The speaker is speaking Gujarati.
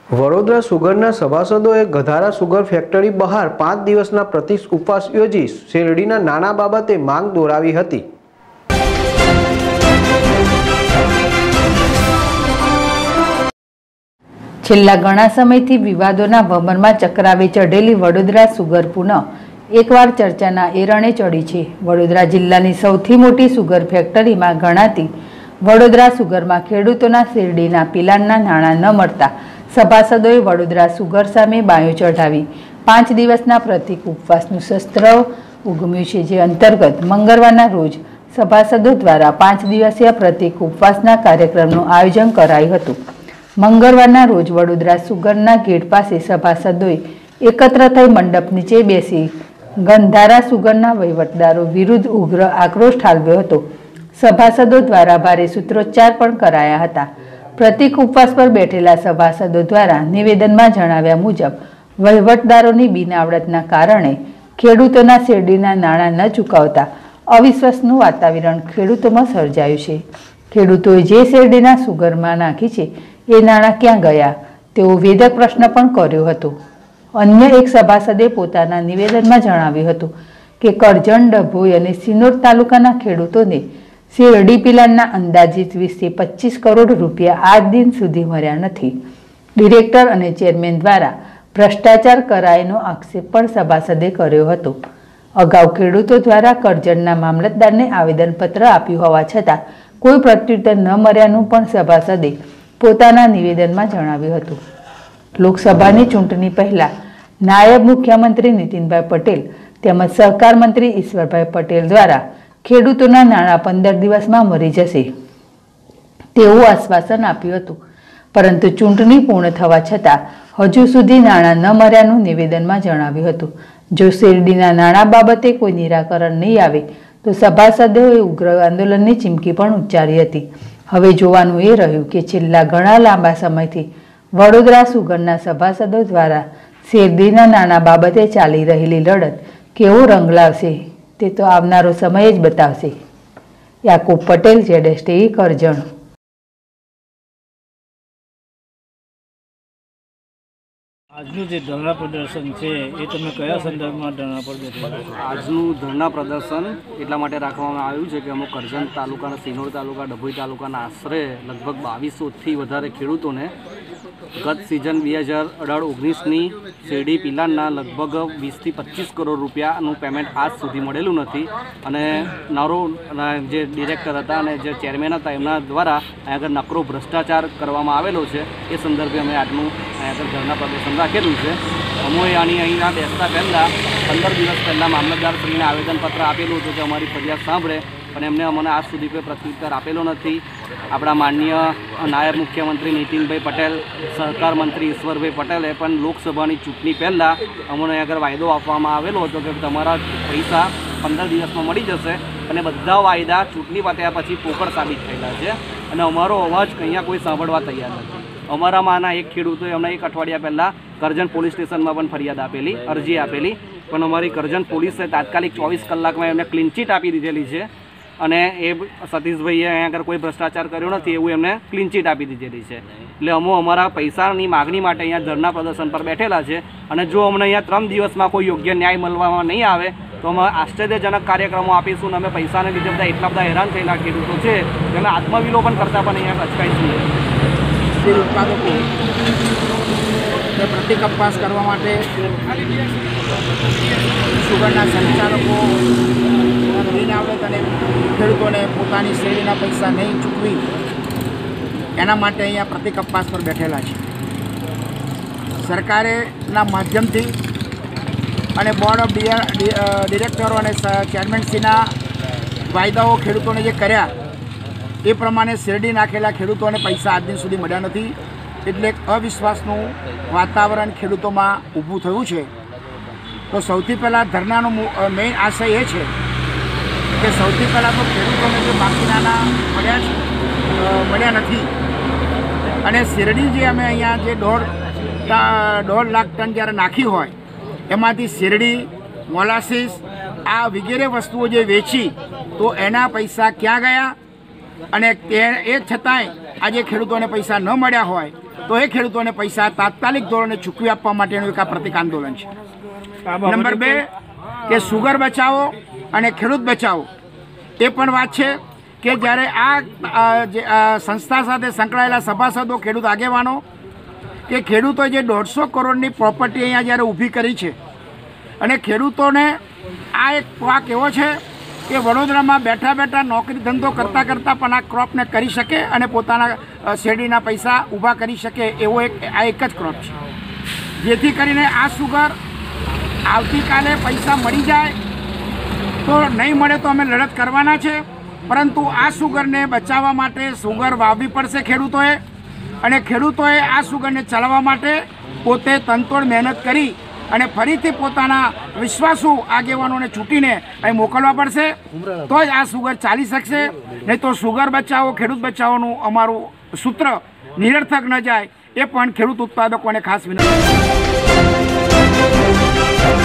વડોદરા સુગરના સભાસદોએ ગધારા સુગર ફેક્ટરી બહાર 5 દિવસના પ્રતિક ઉપવાસ યોજી શેરડીના નાણાં બાબતે માંગ દોરાવી હતી। છેલ્લા ઘણા સમયથી વિવાદોના ભમરમાં ચક્રાવે ચઢેલી વડોદરા સુગર પુનઃ એકવાર ચર્ચાના એરણે ચડી છે। વડોદરા જિલ્લાની સૌથી મોટી સુગર ફેક્ટરીમાં ગણાતી વડોદરા સુગરમાં ખેડૂતોના શેરડીના પિલાણના નાણાં ન મળતા સભાસદોએ વડોદરા સુગર સામે બાયો ચઢાવી 5 દિવસના પ્રતિક ઉપવાસનું શસ્ત્ર ઉગમ્યું છે, જે અંતર્ગત મંગળવારના રોજ સભાસદો દ્વારા 5 દિવસીય પ્રતિક ઉપવાસના કાર્યક્રમનું આયોજન કરાયું હતું। મંગળવારના રોજ વડોદરા સુગરના ગેટ પાસે સભાસદોએ એકત્ર થઈ મંડપ નીચે બેસી ગંધારા સુગરના વહીવટદારો વિરુદ્ધ ઉગ્ર આક્રોશ ઠાલવ્યો હતો। સભાસદો દ્વારા ભારે સૂત્રોચ્ચાર પણ કરાયા હતા। પ્રતિક ઉપવાસ પર બેઠેલા સભાસદો દ્વારા નિવેદનમાં જણાવ્યા મુજબ વહીવટદારોની બિનઆવડતના કારણે ખેડૂતોના શેરડીના નાણાં ન ચૂકવતા અવિશ્વાસનું વાતાવરણ ખેડૂતોમાં સર્જાયું છે। ખેડૂતોએ જે શેરડીના સુગરમાં નાખી છે એ નાણાં ક્યાં ગયા તેવો વેધક પ્રશ્ન પણ કર્યો હતો। અન્ય એક સભાસદે પોતાના નિવેદનમાં જણાવ્યું હતું કે કરજણ, ડભોઈ અને સિનોર તાલુકાના ખેડૂતોને શેરડી પિલાણના અંદાજિત 20 થી 25 કરોડ રૂપિયા આજ દિન સુધી મળ્યા નથી। ડિરેક્ટર અને ચેરમેન દ્વારા ભ્રષ્ટાચાર કરાયનો આક્ષેપ પણ સભાસદે કર્યો હતો। અગાઉ ખેડૂતો દ્વારા કરજણના મામલતદારને આવેદનપત્ર આપ્યું હોવા છતાં કોઈ પ્રત્યુત્તર ન મળ્યાનું પણ સભાસદે પોતાના નિવેદનમાં જણાવ્યું હતું। લોકસભાની ચૂંટણી પહેલા નાયબ મુખ્યમંત્રી નીતિનભાઈ પટેલ તેમજ સહકાર મંત્રી ઈશ્વરભાઈ પટેલ દ્વારા ખેડૂતોના નાણાં 15 દિવસમાં મળી જશે તેવું આશ્વાસન આપ્યું હતું, પરંતુ ચૂંટણી પૂર્ણ થવા છતાં હજુ સુધી નાણાં ન મળ્યાનું નિવેદનમાં જણાવ્યું હતું। જો શેરડીના નાણાં બાબતે કોઈ નિરાકરણ નહીં આવે તો સભાસદોએ ઉગ્ર આંદોલનની ચીમકી પણ ઉચ્ચારી હતી। હવે જોવાનું એ રહ્યું કે છેલ્લા ઘણા લાંબા સમયથી વડોદરા સુગરના સભાસદો દ્વારા શેરડીના નાણાં બાબતે ચાલી રહેલી લડત કેવો રંગ લાવશે તે તો આવનારો સમય જ બતાવશે। યાકુબ પટેલ, ZSTV, કરજણ। આજનું જે ધરણા પ્રદર્શન છે એ તમે કયા સંદર્ભમાં ધરણા પ્રદર્શન? આજનું ધરણા પ્રદર્શન એટલા માટે રાખવામાં આવ્યું છે કે અમુક કરજણ તાલુકાના, સિનોર તાલુકા, ડભોઈ તાલુકાના આશરે લગભગ 2200થી વધારે ખેડૂતોને ગત સિઝન 2018-19ની શેરડી પિલાણના લગભગ 20 થી 25 કરોડ રૂપિયાનું પેમેન્ટ આજ સુધી મળેલું નથી અને જે ડિરેક્ટર હતા અને જે ચેરમેન હતા એમના દ્વારા અહીં આગળ નકરો ભ્રષ્ટાચાર કરવામાં આવેલો છે। એ સંદર્ભે અમે આજનું અહીં આગળ ધરણા પ્રદર્શન રાખેલું છે। અમે અહીંયા બેસતા પહેલાં 15 દિવસ પહેલાં મામલતદારશ્રીને આવેદનપત્ર આપેલું હતું કે અમારી ફરિયાદ સાંભળે, પણ એમને અમને આજ સુધી કોઈ પ્રત્યુત્તર આપેલો નથી। આપણા માનનીય નાયબ મુખ્યમંત્રી નીતિનભાઈ પટેલ, સહકાર મંત્રી ઈશ્વરભાઈ પટેલે પણ લોકસભાની ચૂંટણી પહેલાં અમને આગળ વાયદો આપવામાં આવેલો હતો કે તમારા પૈસા 15 દિવસમાં મળી જશે, અને બધા વાયદા ચૂંટણી પત્યા પછી પોકળ સાબિત થયેલા છે અને અમારો અવાજ અહીંયા કોઈ સાંભળવા તૈયાર નથી। અમારામાંના એક ખેડૂતોએ અમને 1 અઠવાડિયા પહેલાં કરજણ પોલીસ સ્ટેશનમાં પણ ફરિયાદ આપેલી, અરજી આપેલી, પણ અમારી કરજણ પોલીસે તાત્કાલિક 24 કલાકમાં એમને ક્લીન ચીટ આપી દીધેલી છે અને એ સતીશભાઈએ અહીંયા આગળ કોઈ ભ્રષ્ટાચાર કર્યો નથી એવું એમને ક્લીન ચીટ આપી દીધેલી છે। એટલે અમે અમારા પૈસાની માગણી માટે અહીંયા ધરણા પ્રદર્શન પર બેઠેલા છે અને જો અમને અહીંયા 3 દિવસમાં કોઈ યોગ્ય ન્યાય મળવામાં નહીં આવે તો અમે આશ્ચર્યજનક કાર્યક્રમો આપીશું અને અમે પૈસાને લીધે બધા એટલા બધા હેરાન થયેલા ખેડૂતો છે કે અમે આત્મવિલોપન કરતાં પણ અહીંયા અચકાઈશું। ઉત્પાદકો પ્રતિક ઉપવાસ કરવા માટે સુગરના સંચાલકો બિનઆવડત અને ખેડૂતોને પોતાની શેરડીના પૈસા નહીં ચૂકવી એના માટે અહીંયા પ્રતિક ઉપવાસ પર બેઠેલા છે। સરકારેના માધ્યમથી અને બોર્ડ ઓફ ડિરેક્ટરો અને ચેરમેનશ્રીના વાયદાઓ ખેડૂતોને જે કર્યા એ પ્રમાણે શેરડી નાખેલા ખેડૂતોને પૈસા આજ દિન સુધી મળ્યા નથી, એટલે એક અવિશ્વાસનું વાતાવરણ ખેડૂતોમાં ઊભું થયું છે। તો સૌથી પહેલાં ધરણાનો મેઇન આશય એ છે કે સૌથી પહેલાં તો ખેડૂતોને જે બાકીના મળ્યા નથી અને શેરડી જે અમે અહીંયા જે 1.5 લાખ ટન જ્યારે નાખી હોય એમાંથી શેરડી, મોલાસીસ આ વગેરે વસ્તુઓ જે વેચી તો એના પૈસા ક્યાં ગયા અને એ છતાંય આજે ખેડૂતોને પૈસા ન મળ્યા હોય તો એ ખેડૂતોને પૈસા તાત્કાલિક ધોરણે ચૂકવી આપવા માટેનું એક આ પ્રતિક આંદોલન છે. નંબર 2 કે સુગર બચાવો અને ખેડૂત બચાવો એ પણ વાત છે કે જ્યારે આ સંસ્થા સાથે સંકળાયેલા સભાસદો, ખેડૂત આગેવાનો કે ખેડૂતો જે 150 કરોડની પ્રોપર્ટી અહીંયા જ્યારે ઊભી કરી છે અને ખેડૂતોને આ એક પાક એવો છે કે વડોદરામાં બેઠા બેઠા નોકરી ધંધો કરતાં કરતાં પણ આ ક્રોપને કરી શકે અને પોતાના શેરડીના પૈસા ઊભા કરી શકે એવો એક જ ક્રોપ છે. જેથી કરીને આ સુગર આવતીકાલે પૈસા મળી જાય તો નહીં મળે તો અમે લડત કરવાના છે, પરંતુ આ સુગરને બચાવવા માટે સુગર વાવવી પડશે ખેડૂતોએ, અને ખેડૂતોએ આ સુગરને ચલાવવા માટે પોતે તનતોડ મહેનત કરી અને ફરીથી પોતાના વિશ્વાસુ આગેવાનોને ચૂંટીને અહીં મોકલવા પડશે, તો જ આ સુગર ચાલી શકશે. નહીં તો સુગર બચાવો ખેડૂત બચાવોનું અમારું સૂત્ર નિરર્થક ન જાય એ પણ ખેડૂત ઉત્પાદકોને ખાસ વિનંતી.